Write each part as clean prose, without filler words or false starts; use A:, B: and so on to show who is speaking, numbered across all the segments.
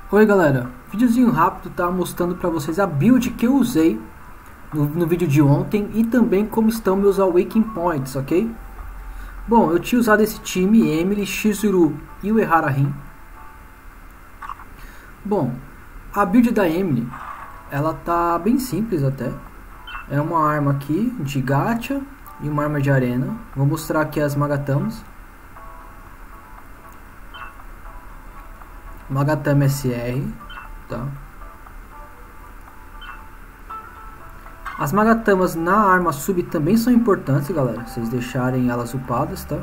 A: Oi galera, videozinho rápido, tá mostrando pra vocês a build que eu usei no vídeo de ontem e também como estão meus awakening points, ok? Bom, eu tinha usado esse time, Emily, Chizuru e o Ehara-Rin. Bom, a build da Emily, ela tá bem simples até. É uma arma aqui de gacha e uma arma de arena. Vou mostrar aqui as Magatamas. Magatama SR, tá? As Magatamas na arma sub também são importantes, galera. Vocês deixarem elas upadas, tá?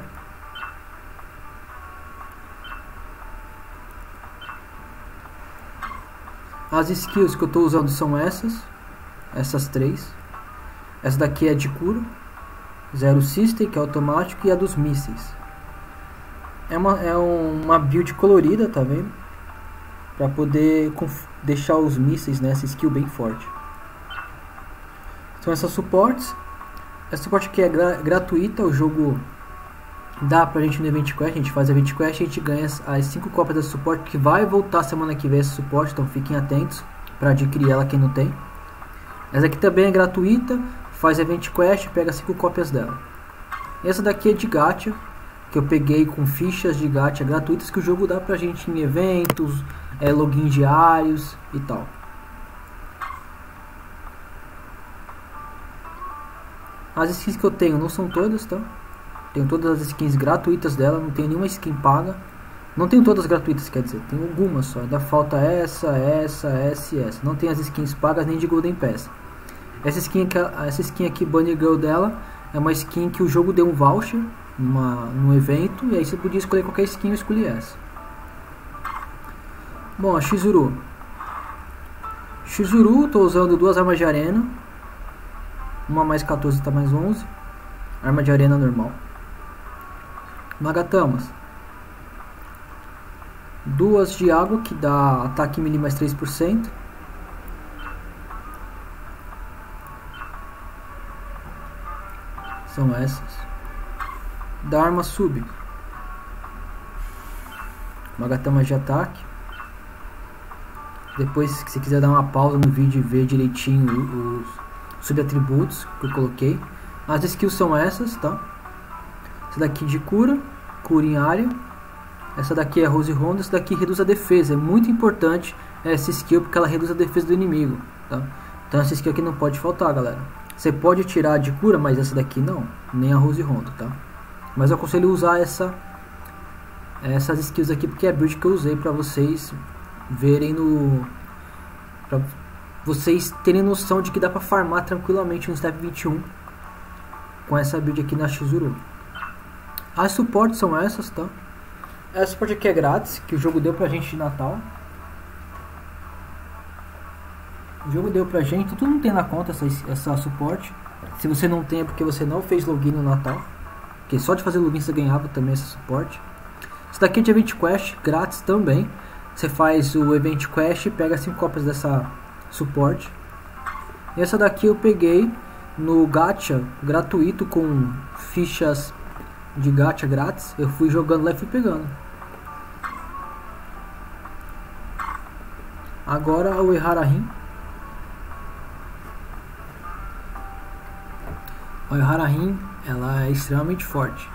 A: As skills que eu estou usando são essas três. Essa daqui é de cura, Zero System, que é automático, e a dos mísseis. É uma build colorida, tá vendo? Para poder deixar os mísseis nessa skill bem forte. São essas suportes. Essa suporte aqui é gratuita, o jogo dá pra gente no Event Quest, a gente faz Event Quest e a gente ganha as 5 cópias desse suporte, que vai voltar semana que vem esse suporte, então fiquem atentos para adquirir ela quem não tem. Essa aqui também é gratuita, faz Event Quest, pega 5 cópias dela. Essa daqui é de gacha, que eu peguei com fichas de gacha gratuitas que o jogo dá pra gente em eventos, login diários e tal. As skins que eu tenho não são todas, tá? Tenho todas as skins gratuitas dela, não tenho nenhuma skin paga. Não tenho todas gratuitas, quer dizer, tenho algumas só. Ainda falta essa e essa. Não tem as skins pagas nem de Golden Pass. Essa skin aqui, Bunny Girl dela, é uma skin que o jogo deu um voucher num evento, e aí você podia escolher qualquer skin, eu escolhi essa. Bom, a Chizuru, estou usando duas armas de arena, uma mais 14 tá mais 11, arma de arena normal. Magatamas, duas de água que dá ataque melee mais 3%. São essas. Da arma sub, Magatamas de ataque. Depois, se você quiser dar uma pausa no vídeo e ver direitinho os subatributos que eu coloquei. As skills são essas, tá? Essa daqui de cura em área. Essa daqui é Rose Honda. Essa daqui reduz a defesa. É muito importante essa skill porque ela reduz a defesa do inimigo, tá? Então essa skill aqui não pode faltar, galera. Você pode tirar de cura, mas essa daqui não. Nem a Rose Honda, tá? Mas eu aconselho usar essas skills aqui porque é a build que eu usei pra vocês verem pra vocês terem noção de que dá pra farmar tranquilamente no step 21 com essa build aqui na Chizuru. As suportes são essas, tá? Essa suporte aqui é grátis, que o jogo deu pra gente de Natal. O jogo deu pra gente, tudo não tem na conta essa suporte. Se você não tem é porque você não fez login no Natal, porque só de fazer login você ganhava também esse suporte. Isso daqui é de Event Quest, grátis também. Você faz o Event Quest e pega 5 cópias dessa suporte. E essa daqui eu peguei no gacha gratuito com fichas de gacha grátis. Eu fui jogando lá e fui pegando. Agora o Ehara-Rin. O Ehara-Rin, ela é extremamente forte.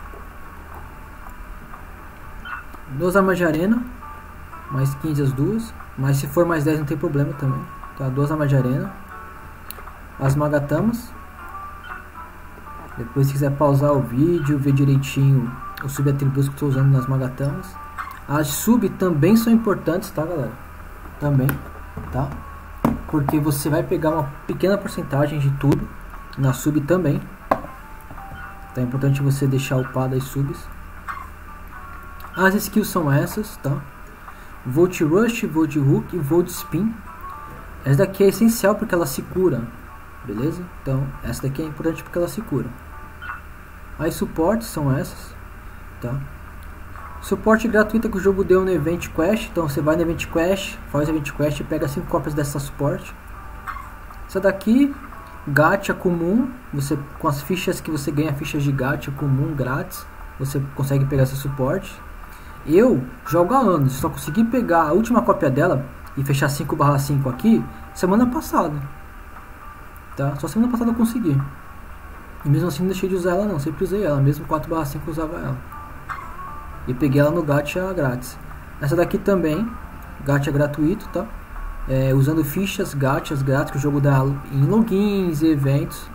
A: Duas armas de arena, mais 15 as duas, mas se for mais 10 não tem problema também, tá? Duas armas de arena. As Magatamas, depois se quiser pausar o vídeo, ver direitinho os subatributos que estou usando nas Magatamas. As sub também são importantes, tá, galera? Também, tá? Porque você vai pegar uma pequena porcentagem de tudo na sub também. Tá, é importante você deixar upado as subs. As skills são essas, tá? Volt Rush, Volt Hook e Volt Spin. Essa daqui é essencial porque ela se cura, beleza? Então essa daqui é importante porque ela se cura. As suportes são essas, tá? Suporte gratuita que o jogo deu no Event Quest. Então você vai no Event Quest, faz o Event Quest e pega 5 cópias dessa suporte. Essa daqui, gacha comum. Você, com as fichas que você ganha, fichas de gacha comum grátis, você consegue pegar esse suporte. Eu jogo há anos, só consegui pegar a última cópia dela e fechar 5/5 aqui semana passada. Tá? Só semana passada eu consegui. E mesmo assim não deixei de usar ela não, sempre usei ela, mesmo 4/5 eu usava ela. E peguei ela no gacha grátis. Essa daqui também, gacha gratuito, tá? Usando fichas gachas grátis que o jogo dá em logins e eventos.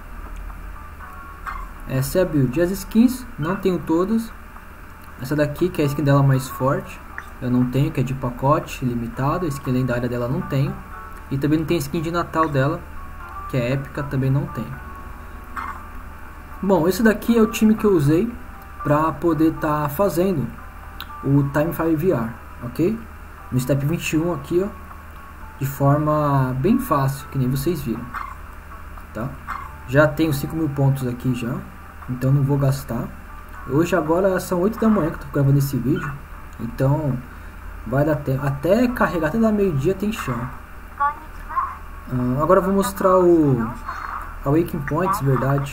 A: Essa é a build. As skins, não tenho todas. Essa daqui, que é a skin dela mais forte, eu não tenho, que é de pacote limitado. A skin lendária dela não tenho. E também não tem skin de Natal dela, que é épica, também não tenho. Bom, esse daqui é o time que eu usei para poder estar fazendo o Time 5 VR, ok? No step 21 aqui, ó, de forma bem fácil, que nem vocês viram, tá? Já tenho 5.000 pontos aqui já, então não vou gastar. Hoje agora são 8 da manhã que eu tô gravando esse vídeo, então vai dar tempo, até carregar, até dar meio-dia tem chão. Agora eu vou mostrar o Awakening Points, verdade.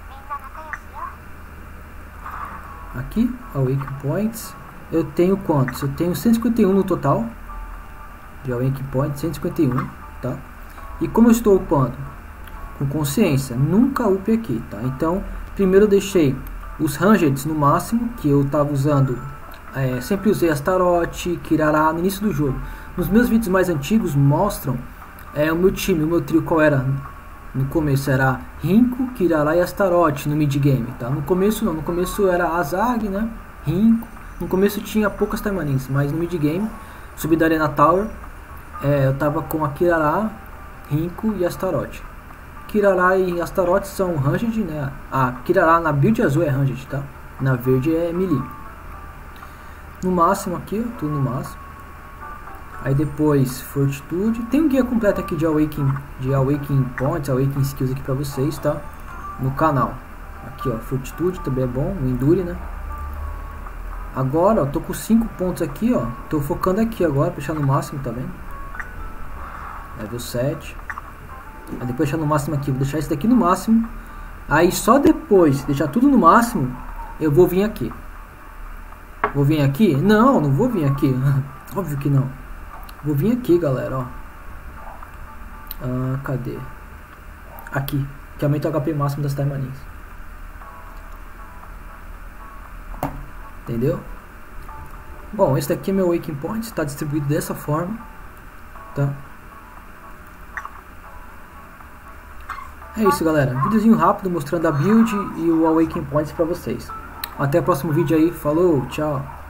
A: Aqui, Awakening Points, eu tenho quantos? Eu tenho 151 no total de Awakening Points, 151, tá? E como eu estou upando? Com consciência, nunca upe aqui, tá? Então, primeiro eu deixei os Rangers no máximo, que eu estava usando, sempre usei Astaroth, Kirara no início do jogo. Nos meus vídeos mais antigos mostram o meu time, o meu trio qual era. No começo era Rinko, Kirara e Astaroth no mid game, tá? No começo não, no começo era Azag, né? Rinko. No começo tinha poucas Taimanins, mas no mid game, subi da Arena Tower, eu tava com a Kirara, Rinko e Astaroth. Kirara e Astaroth são ranged, né? A Kirara na build azul é ranged, tá? Na verde é melee. No máximo aqui, ó, tudo no máximo. Aí depois Fortitude. Tem um guia completo aqui de Awakening Points, Awakening Skills aqui pra vocês, tá? No canal. Aqui, ó, Fortitude também é bom, o Endure, né? Agora, ó, tô com 5 pontos aqui, ó. Tô focando aqui agora, pra deixar no máximo também. Level 7. Aí depois deixar no máximo aqui, vou deixar esse daqui no máximo. Aí só depois, deixar tudo no máximo, eu vou vir aqui. Vou vir aqui? Não, não vou vir aqui. Óbvio que não. Vou vir aqui, galera, ó. Cadê? Aqui, que aumenta o HP máximo das Taimanins. Entendeu? Bom, esse daqui é meu Awakening Point, está distribuído dessa forma, tá? É isso, galera. Videozinho rápido mostrando a build e o Awakening Points pra vocês. Até o próximo vídeo aí. Falou, tchau.